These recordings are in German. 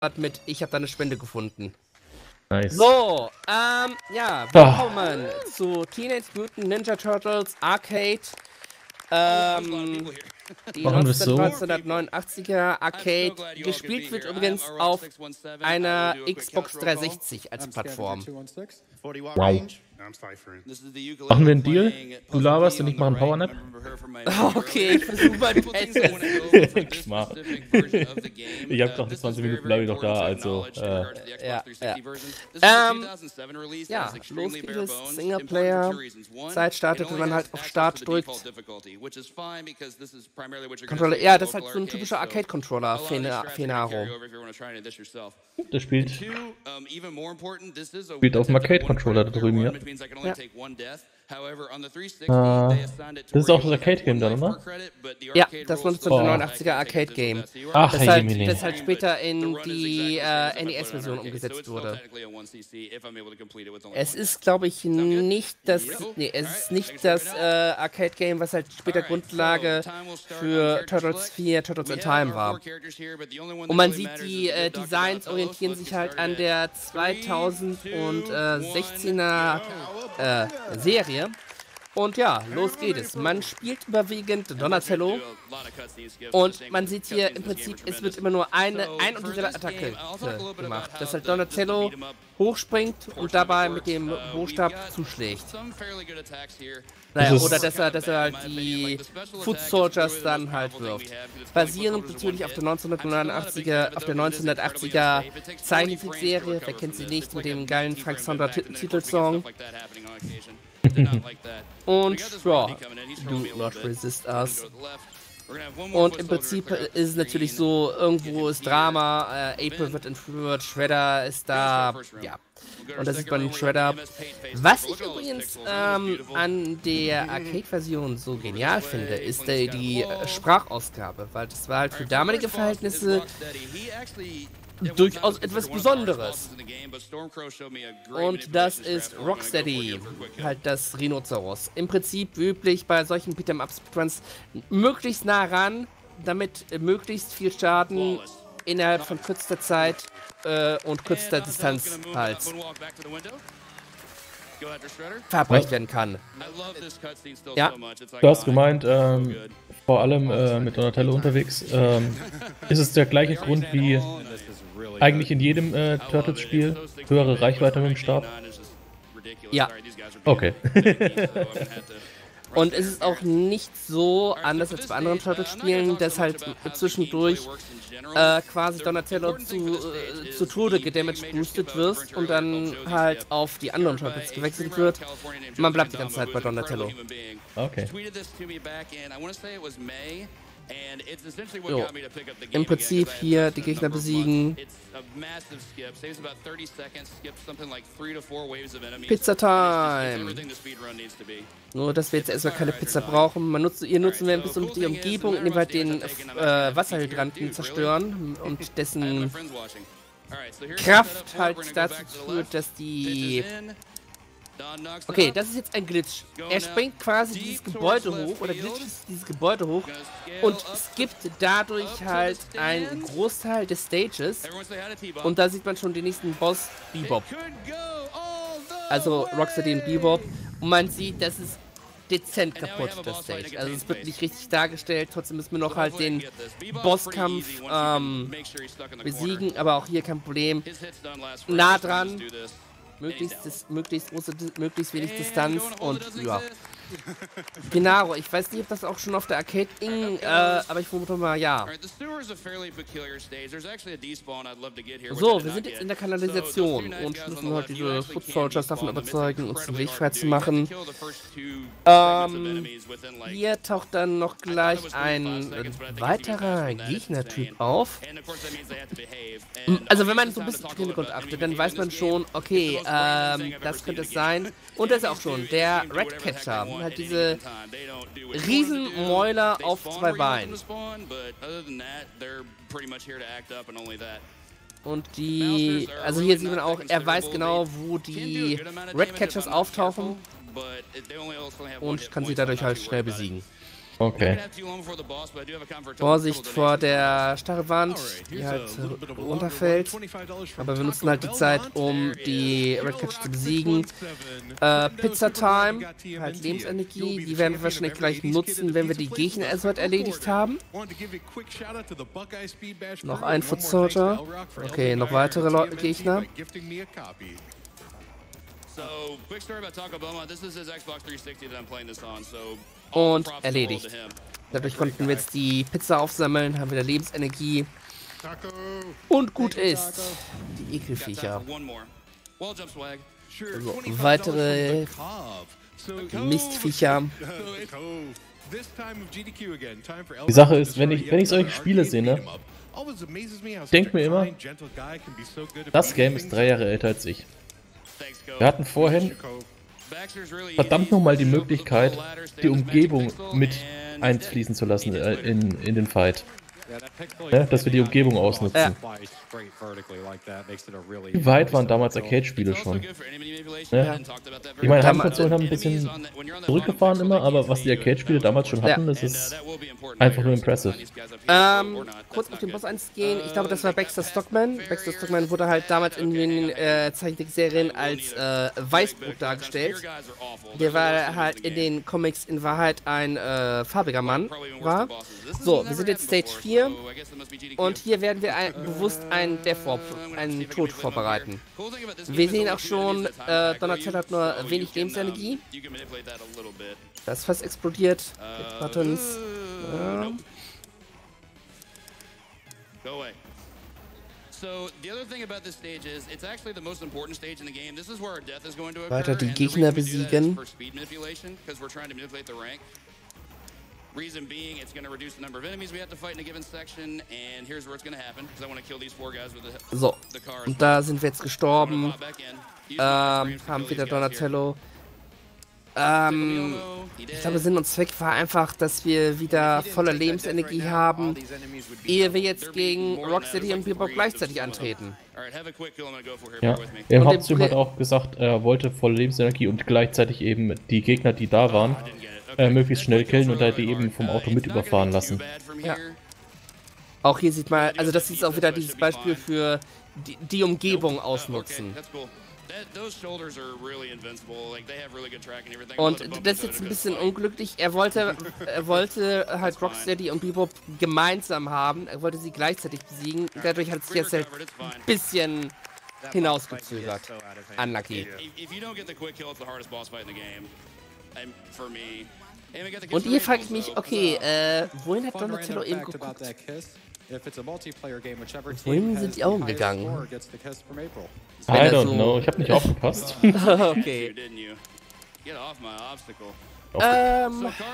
mit Ich habe da eine Spende gefunden. Nice. So, ja, willkommen zu Teenage Mutant Ninja Turtles Arcade. Die 1989er Arcade. Gespielt wird übrigens auf einer Xbox 360 als Plattform. Wow. Machen wir einen Deal? Du laberst und ich mache einen Powernap? Okay, ich versuche mein Bestes. Ich habe doch 20 Minuten, bleibe ich doch da, also. Ja, los geht es. Singleplayer. Zeit startet, wenn man halt auf Start drückt. Controller, ja, das ist halt so ein typischer Arcade-Controller, Fenaro. Das spielt auf dem Arcade-Controller da drüben, ja. Das ist auch das Arcade-Game dann, oder? Ja, das 1989er Arcade-Game. Ach, das halt später in die NES-Version umgesetzt wurde. Es ist, glaube ich, nicht das Arcade-Game, was halt später Grundlage für Turtles 4, Turtles in Time war. Und man sieht, die Designs orientieren sich halt an der 2016er Serie. Und ja, los geht es. Man spielt überwiegend Donatello und man sieht hier im Prinzip, es wird immer nur ein und dieselbe Attacke gemacht, dass halt Donatello hochspringt und dabei mit dem Hochstab zuschlägt. Naja, oder dass er halt die Foot Soldiers dann halt wirft. Basierend natürlich auf der 1980er Zeichentrickserie, wer kennt sie nicht, mit dem geilen Frank Sonder Titelsong. Und ja, do not resist us. Und im Prinzip ist es natürlich so, irgendwo ist Drama, April wird entführt, Shredder ist da, ja. Und das sieht man in Shredder. Was ich übrigens an der Arcade-Version so genial finde, ist die Sprachausgabe, weil das war halt für damalige Verhältnisse durchaus etwas Besonderes. Und das ist Rocksteady, halt das Rhinoceros. Im Prinzip üblich bei solchen Beat'em-Up-Speedruns möglichst nah ran, damit möglichst viel Schaden innerhalb von kürzester Zeit und kürzester Distanz halt verabreicht werden kann. Ja. Du hast gemeint, vor allem mit Donatello unterwegs, ist es der gleiche Grund wie eigentlich in jedem Turtles-Spiel? Höhere Reichweite mit dem Stab? Ja. Okay. Und es ist auch nicht so, anders als bei anderen Turtles-Spielen, dass halt zwischendurch quasi Donatello zu Tode gedamaged boostet wirst und dann halt auf die anderen Turtles gewechselt wird. Man bleibt die ganze Zeit bei Donatello. Okay. Jo. Im Prinzip hier die Gegner besiegen. Pizza Time! Nur, dass wir jetzt erstmal keine Pizza brauchen. Hier nutzen wir ein bisschen die Umgebung, indem wir halt den Wasserhydranten zerstören und dessen Kraft halt dazu führt, dass die... Okay, das ist jetzt ein Glitch. Er springt quasi dieses Gebäude hoch, oder glitscht dieses Gebäude hoch und skippt dadurch halt einen Großteil des Stages. Und da sieht man schon den nächsten Boss, Bebop. Also Rocksteady und Bebop. Und man sieht, das ist dezent kaputt, das Stage. Also es wird nicht richtig dargestellt, trotzdem müssen wir noch halt den Bosskampf besiegen, aber auch hier kein Problem. Nah dran. Möglichst wenig Distanz und ja. Genau, ich weiß nicht, ob das auch schon auf der Arcade ging, aber ich vermute mal, ja. So, wir sind jetzt in der Kanalisation und müssen halt diese Foot Soldiers davon überzeugen, uns den Weg frei zu machen. Hier taucht dann noch gleich ein weiterer Gegnertyp auf. Also wenn man so ein bisschen auf den Hintergrund achtet, dann weiß man schon, okay, das könnte es sein. Und das ist auch schon der Ratcatcher. Halt diese Riesenmäuler auf zwei Beinen. Und die, also hier sieht man auch, er weiß genau, wo die Ratcatchers auftauchen und kann sie dadurch halt schnell besiegen. Okay. Vorsicht vor der Stachelwand, die halt runterfällt. Aber wir nutzen halt die Zeit, um die Red Catch zu besiegen. Pizza Time, halt Lebensenergie, die werden wir wahrscheinlich gleich nutzen, wenn wir die Gegner erstmal erledigt haben. Noch ein Foot Soldier. Okay, noch weitere Gegner. Und erledigt. Dadurch konnten wir jetzt die Pizza aufsammeln, haben wieder Lebensenergie. Und gut ist. Die Ekelviecher. So, weitere Mistviecher. Die Sache ist, wenn ich solche Spiele sehe, ne, denk mir immer, das Game ist 3 Jahre älter als ich. Wir hatten vorhin verdammt nochmal die Möglichkeit, die Umgebung mit einfließen zu lassen in den Fight. Ja, dass wir die Umgebung ausnutzen. Wie weit waren damals Arcade-Spiele schon? Ja. Ich meine, Heimkonsolen haben ein bisschen zurückgefahren immer, aber was die Arcade-Spiele damals schon hatten, das ist einfach nur impressive. Kurz auf den Boss einzugehen, ich glaube, das war Baxter Stockman. Baxter Stockman wurde halt damals in den Zeichentrickserien als Weißbrot dargestellt. Der war halt in den Comics in Wahrheit ein farbiger Mann war. So, wir sind jetzt Stage 4 und hier werden wir bewusst einen Tod vorbereiten. Wir sehen auch schon, Donatello hat nur wenig Lebensenergie. Das ist fast explodiert. Buttons. Weiter die Gegner besiegen. Reason being, it's going to reduce the number of enemies we have to fight in a given section, and here's where it's going to happen, because I want to kill these 4 guys with the cars. Und da sind wir jetzt gestorben. Haben wieder Donatello. Ich glaube, Sinn und Zweck war einfach, dass wir wieder volle Lebensenergie haben, ehe wir jetzt gegen Rocksteady und Bebop gleichzeitig antreten. Ja, im Hauptstream hat er auch gesagt, er wollte volle Lebensenergie und gleichzeitig eben die Gegner, die da waren, möglichst schnell killen und halt die eben vom Auto mit überfahren lassen. Ja. Auch hier sieht man, also das ist auch wieder dieses Beispiel für die Umgebung ausnutzen. Und das ist jetzt ein bisschen unglücklich. Er wollte halt Rocksteady und Bebop gemeinsam haben. Er wollte sie gleichzeitig besiegen. Dadurch hat es sich jetzt halt ein bisschen hinausgezögert. Unlucky. Und hier frage ich mich, okay, wohin hat Donatello eben geguckt? Wohin sind die Augen gegangen? I don't know, ich habe nicht aufgepasst. Okay. Ja.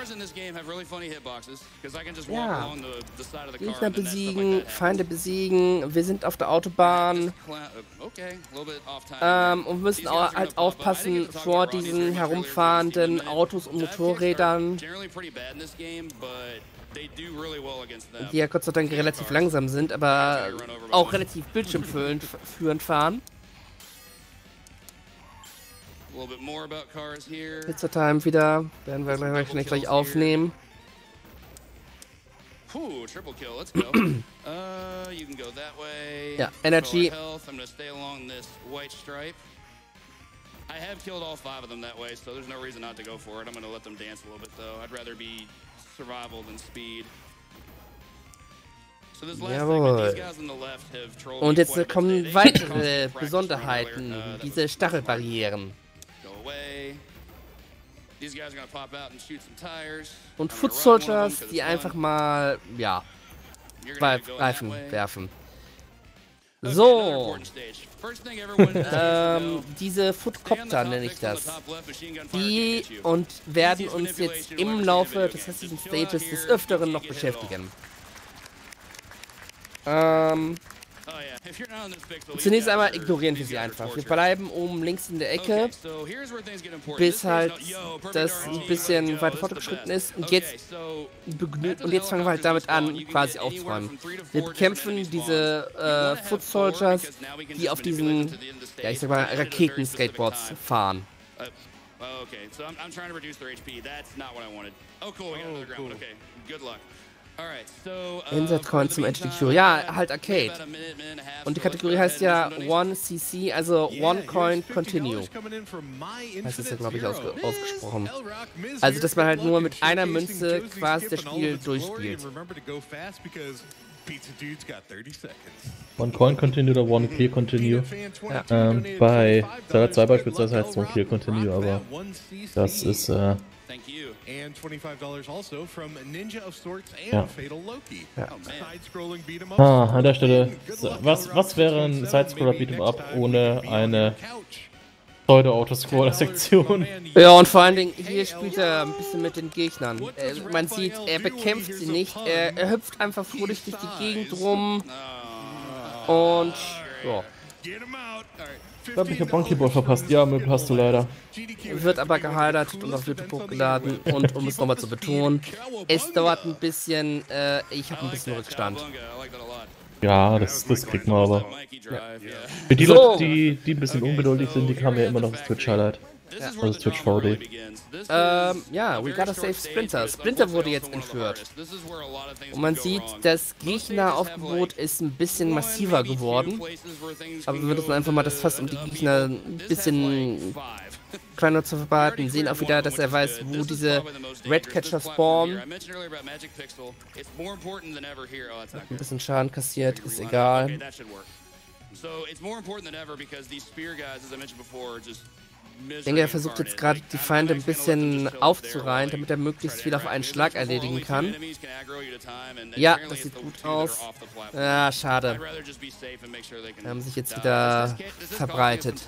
Gegner besiegen, Feinde besiegen, wir sind auf der Autobahn. Und müssen auch halt aufpassen vor diesen herumfahrenden Autos und Motorrädern. Die ja Gott sei Dank relativ langsam sind, aber auch relativ bildschirmführend fahren. Pizza Time wieder, werden wir gleich aufnehmen. Ja, Energy. I have killed all 5 of them that way, so there's no reason not to go for it. I'm going to let them dance a little bit though. I'd rather be survival than speed. Jawohl. Und jetzt kommen weitere Besonderheiten, diese Stachelbarrieren. Und Foot Soldiers, die einfach mal, ja, Reifen werfen. So, diese Footcopter nenne ich das. Die werden uns jetzt im Laufe des restlichen Stages des Öfteren noch beschäftigen. Zunächst einmal ignorieren wir sie einfach. Wir bleiben oben links in der Ecke, bis halt das ein bisschen weiter fortgeschritten ist. Und jetzt fangen wir halt damit an, quasi aufzuräumen. Wir bekämpfen diese Foot Soldiers, die auf diesen, ja ich sag mal, Raketen-Skateboards fahren. Oh, okay. So I'm trying to reduce their HP. That's not what I wanted. Oh, cool. We got another ground. Okay. Good luck. Alright, so. Insert-Coin zum HDQ. Ja, halt Arcade. Und die Kategorie heißt ja 1cc, also One Coin Continue. Das ist ja, glaube ich, ausgesprochen. Also, dass man halt nur mit einer Münze quasi das Spiel durchspielt. One Coin Continue oder One Kill Continue. Ja. Bei Zelda 2 beispielsweise heißt es One Kill Continue, aber das ist ja. An der Stelle, was wäre ein Sidescroller Beat'em Up ohne eine Pseudo-Autoscroller-Sektion? Ja, und vor allen Dingen, hier spielt er ein bisschen mit den Gegnern. Man sieht, er bekämpft sie nicht, er hüpft einfach fröhlich durch die Gegend rum und ja. Ich hab mich auf Monkey Ball verpasst. Ja, Möbel hast du leider. Wird aber gehighlightet und auf YouTube hochgeladen. Und um es nochmal zu betonen, es dauert ein bisschen, ich habe ein bisschen Rückstand. Ja, das kriegt man aber. Ja. Für die Leute, die ein bisschen ungeduldig sind, die haben ja immer noch das Twitch-Highlight. Ja. Also Twitch VD. Ja, we gotta save Splinter. Splinter wurde jetzt entführt. Und man sieht, das Gegneraufgebot ist ein bisschen massiver geworden. Aber wir würden einfach mal das Fass um die Gegner ein bisschen kleiner zu verbraten. Sehen auch wieder, dass er weiß, wo diese Redcatcher spawnen. Ein bisschen Schaden kassiert, ist egal. Ich denke, er versucht jetzt gerade die Feinde ein bisschen aufzureihen, damit er möglichst viel auf einen Schlag erledigen kann. Ja, das sieht gut aus. Ja, schade. Die haben sich jetzt wieder verbreitet.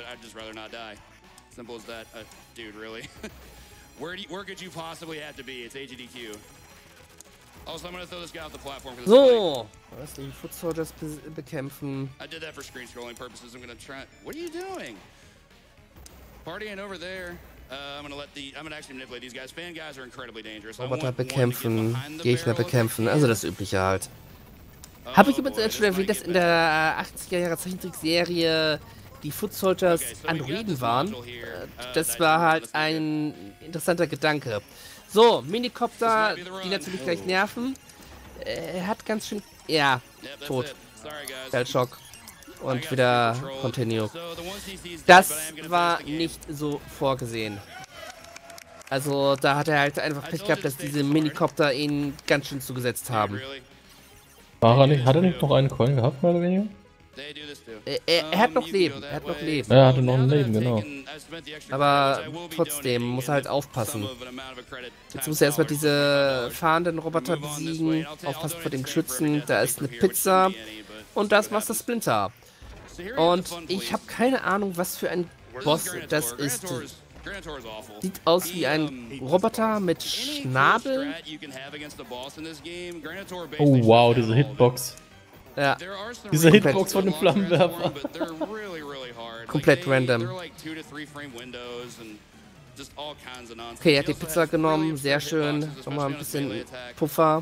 So, was die Foot Soldiers bekämpfen. Roboter bekämpfen, Gegner bekämpfen, also das Übliche halt. Habe ich übrigens schon erwähnt, dass in der 80er Jahre Zeichentrickserie die Foot Soldiers Androiden waren? Das war halt ein interessanter Gedanke. So, Minicopter, die natürlich gleich nerven. Er hat ganz schön... Ja, tot. Shellshock. Und wieder Continue. Das war nicht so vorgesehen. Also da hat er halt einfach Pech gehabt, dass diese Minicopter ihn ganz schön zugesetzt haben. Hat er nicht noch einen Coin gehabt, mehr oder weniger? Er hat noch Leben, er hatte noch ein Leben, genau. Aber trotzdem muss er halt aufpassen. Jetzt muss er erstmal diese fahrenden Roboter besiegen, aufpassen vor den Geschützen, da ist eine Pizza und das Master Splinter. Und ich habe keine Ahnung, was für ein Boss das ist. Sieht aus wie ein Roboter mit Schnabel. Oh wow, diese Hitbox. Ja. Diese Hitbox von dem Flammenwerfer. Komplett random. Okay, er hat die Pizza genommen, sehr schön. Nochmal ein bisschen Puffer.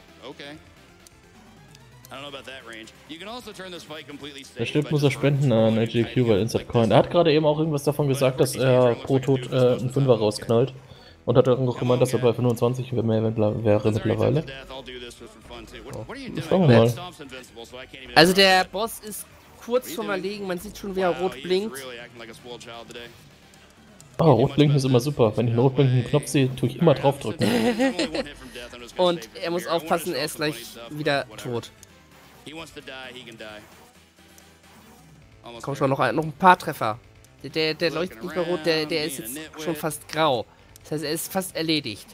Der Stift muss er spenden an HDQ, weil Insert Coin. Er hat gerade eben auch irgendwas davon gesagt, dass er pro Tod einen Fünfer rausknallt. Und hat auch gemeint, dass er bei 25 wäre mittlerweile. Schauen wir mal. Also der Boss ist kurz vorm Erlegen, man sieht schon, wie er rot blinkt. Oh, rot blinken ist immer super. Wenn ich einen rot blinkenden Knopf sehe, tue ich immer draufdrücken. Und er muss aufpassen, er ist gleich wieder tot. Komm schon, noch ein paar Treffer. Der leuchtet nicht mehr rot, der ist jetzt schon fast grau. Das heißt, er ist fast erledigt.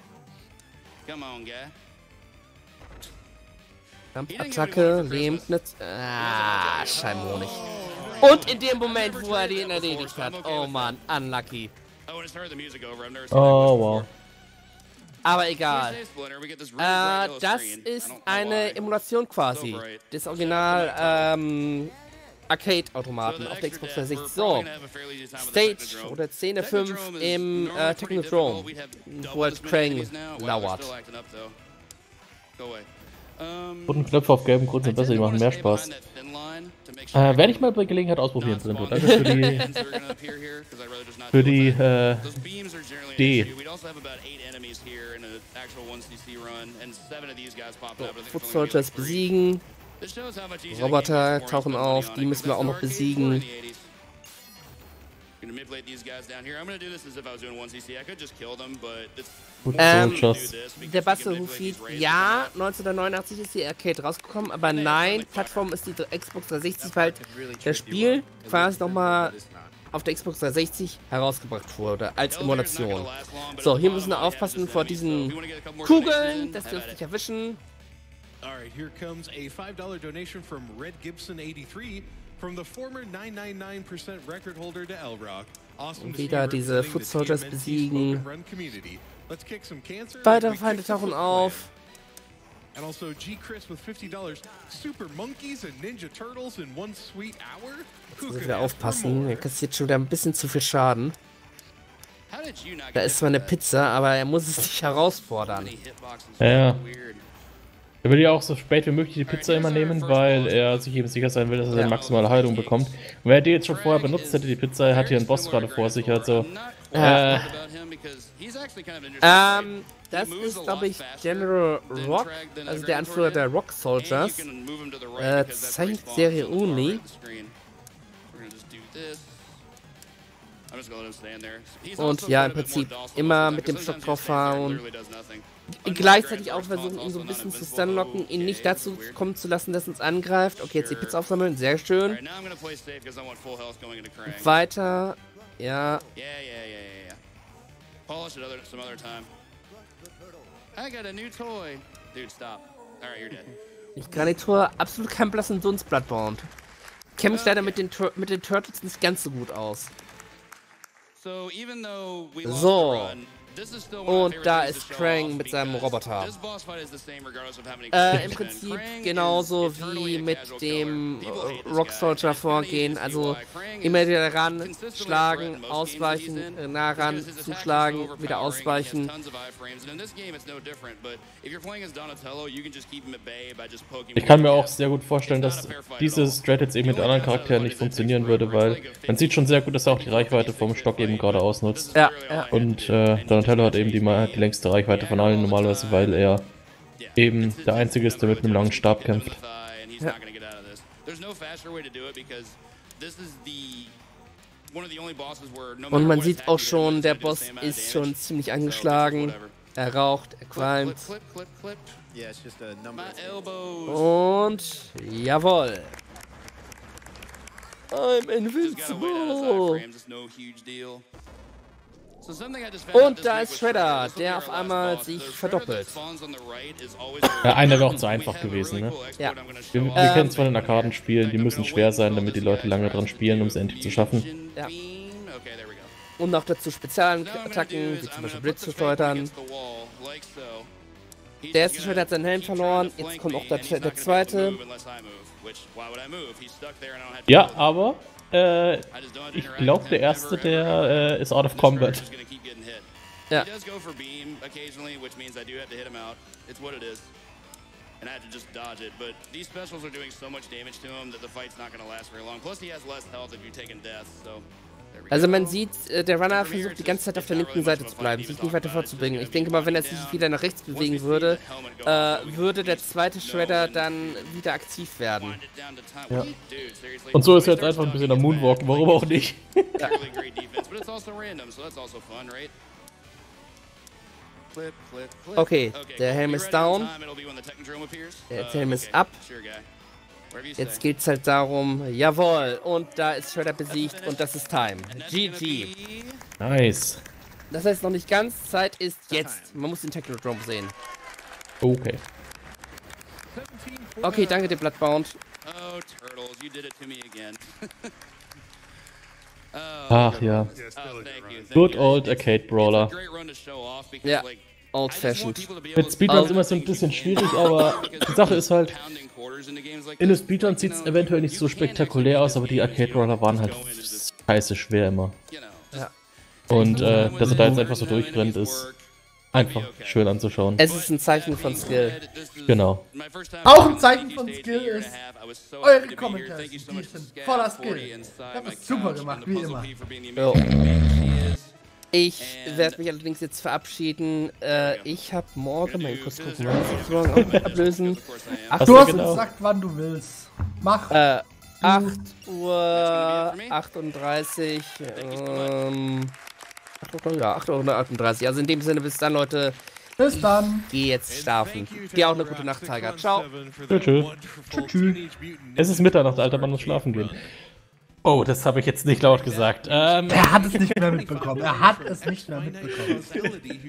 Attacke, lähmt nicht. Ah, Scheibenhonig. Und in dem Moment, wo er den erledigt hat. Oh Mann, unlucky. Oh wow. Aber egal. Das ist eine Emulation quasi. Das Original Arcade-Automaten auf der Xbox 360. So, Stage oder Szene 5 im Technodrome, wo halt Krang lauert. Roten Knöpfe auf gelben Grund sind besser, die machen mehr Spaß. Werde ich mal bei Gelegenheit ausprobieren, Brinto. Danke für die D. Foot Soldiers besiegen. Roboter tauchen auf, die müssen wir auch noch besiegen. Der Bastel Hufid, ja, 1989 ist die Arcade rausgekommen, aber nein, Plattform ist die Xbox 360, weil das Spiel quasi nochmal auf der Xbox 360 herausgebracht wurde, als Emulation. So, hier müssen wir aufpassen vor diesen Kugeln, dass die uns nicht erwischen. Alright, here comes a $5 donation from Red Gibson 83 from the former 999% record holder to L-Rock. Awesome. Wieder diese Foot Soldiers besiegen. Weitere Feinde tauchen auf. And also G. Chris with $50. Super Monkeys and Ninja Turtles in one sweet hour. Jetzt müssen wir aufpassen. Er kassiert schon wieder ein bisschen zu viel Schaden. Da ist zwar eine Pizza, aber er muss es nicht herausfordern. Ja. Er will ja auch so spät wie möglich die Pizza immer nehmen, weil er sich eben sicher sein will, dass er seine maximale Heilung bekommt. Und wenn er die jetzt schon vorher benutzt hätte, die Pizza, er hat hier einen Boss gerade vor sich, also... das ist, glaube ich, General Rock, also der Anführer der Rock Soldiers. Zeichenserie only. Und ja, im Prinzip immer mit dem Stock draufhauen. Gleichzeitig auch versuchen, ihn so ein bisschen zu stunlocken, ihn nicht dazu kommen zu lassen, dass er uns angreift. Okay, jetzt die Pizza aufsammeln, sehr schön. Weiter, ja. Nicht Garnitur, absolut kein blassen Dunst, Bloodbound. Kämpft leider mit den Turtles nicht ganz so gut aus. So. Und da ist Krang mit seinem Roboter. Im Prinzip genauso wie mit dem Rock Soldier vorgehen. Also immer wieder ran, schlagen, ausweichen, nah ran, zuschlagen, wieder ausweichen. Ich kann mir auch sehr gut vorstellen, dass diese Strat jetzt eben mit anderen Charakteren nicht funktionieren würde, weil man sieht schon sehr gut, dass er auch die Reichweite vom Stock eben gerade ausnutzt. Ja, ja. Und Donatello hat eben die längste Reichweite von allen normalerweise, weil er eben der Einzige ist, der mit einem langen Stab kämpft. Ja. Und man sieht auch schon, der Boss ist schon ziemlich angeschlagen. Er raucht, er qualmt. Und jawohl. I'm invincible. Und da ist Shredder, der auf einmal sich verdoppelt. Ja, einer wäre auch zu einfach gewesen, ne? Ja. Wir kennen es von den Arkadenspielen, die müssen schwer sein, damit die Leute lange dran spielen, um es endlich zu schaffen. Ja. Und noch dazu Spezialattacken, wie zum Beispiel Blitz zu schleudern. Der erste Shredder hat seinen Helm verloren, jetzt kommt auch der zweite. Ja, aber ich glaube, der erste, der ist out of combat. Ja. Also man sieht, der Runner versucht die ganze Zeit auf der linken Seite zu bleiben, sich nicht weiter vorzubringen. Ich denke mal, wenn er sich wieder nach rechts bewegen würde, würde der zweite Shredder dann wieder aktiv werden. Ja. Und so ist er jetzt einfach ein bisschen am Moonwalken, warum auch nicht? Ja. Okay, der Helm ist down. Der Helm ist up. Jetzt geht's halt darum, jawohl, und da ist Shredder besiegt und das ist Time. GG. Nice. Das heißt noch nicht ganz, Zeit ist jetzt. Man muss den Technodrome sehen. Okay. Okay, danke dir, Bloodbound. Ach ja. Good old Arcade Brawler. Ja, old fashioned. Mit Speedruns ist immer so ein bisschen schwierig, aber die Sache ist halt, in den Speedruns sieht es eventuell nicht so spektakulär aus, aber die Arcade Brawler waren halt scheiße schwer immer. Ja. Und dass er da jetzt einfach so durchrennt ist Einfach schön anzuschauen. Es ist ein Zeichen von Skill. Genau. Auch ein Zeichen von Skill ist, eure Kommentare, die sind voller Skill. Das ist super gemacht, wie immer. Jo. Ich werde mich allerdings jetzt verabschieden. Ich habe morgen, mal kurz gucken, wann muss ich morgen auch ablösen. Du hast uns gesagt, wann du willst. Mach. 8:38 Uhr. Ja, 8:38 Uhr. Also in dem Sinne, bis dann, Leute. Bis dann. Geh jetzt schlafen. Dir auch eine gute Nacht, Tiger. Ciao. Tschüss. Es ist Mitternacht, Alter, man muss schlafen gehen. Oh, das habe ich jetzt nicht laut gesagt. Er hat es nicht mehr mitbekommen.